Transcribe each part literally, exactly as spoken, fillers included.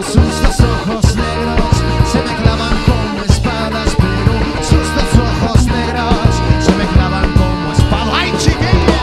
Sus dos ojos negros se me clavan como espadas, pero sus dos ojos negros se me clavan como espadas. ¡Ay, chiquilla!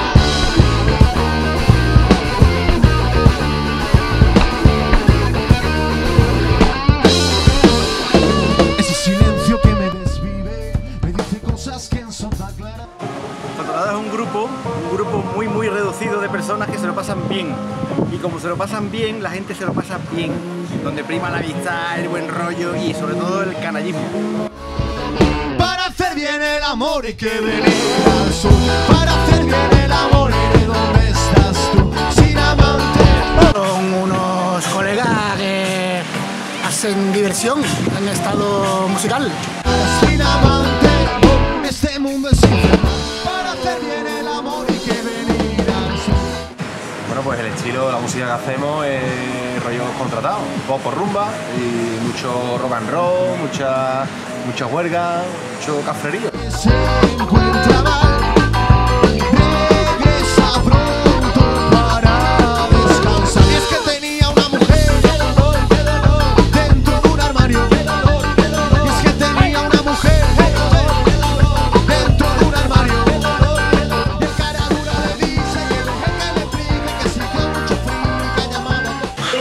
Ese silencio que me desvive me dice cosas que en son tan claras. Controlado es un grupo, un grupo muy muy reducido de personas que se lo pasan bien. Y como se lo pasan bien, la gente se lo pasa bien. Donde prima la amistad, el buen rollo y sobre todo el canallismo. Para hacer bien el amor hay que venir al sur. Para hacer bien el amor, ¿de dónde estás tú? Sin amante. Son unos colegas que hacen diversión en estado musical. Sin amante, oh, este mundo es infernal. Para hacer bien el amor hay que venir al sur. Bueno, pues el estilo, la música que hacemos es rollo contratado, pop por rumba y mucho rock and roll, mucha, mucha huelga, mucho cafrerío. Se encuentra mal, regresa pronto para descansar. Y es que tenía una mujer dentro de un armario. Y es que tenía una mujer dentro de un armario. Y el cara dura le dice que deje que le explique que sí que hay mucho frío y que ha llamado.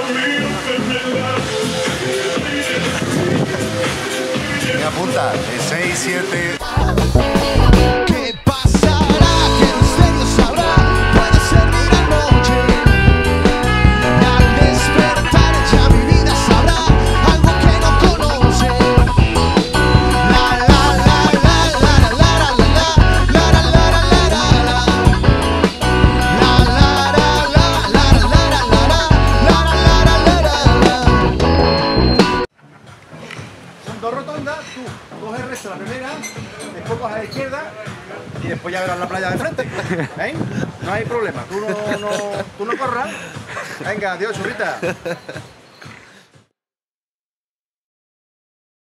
Me apunta, de seis, siete... ¿Qué pasará? ¿Qué misterio sabrá? Puede ser mi gran noche. Y al despertar ya mi vida sabrá algo que no conoce. La la la la la la la la la la la la la la Son dos rotondas, tú coges el resto de la primera, después coges a la izquierda y después ya verás la playa de frente. ¿Eh? No hay problema, tú no, no, tú no corras. Venga, adiós, churrita.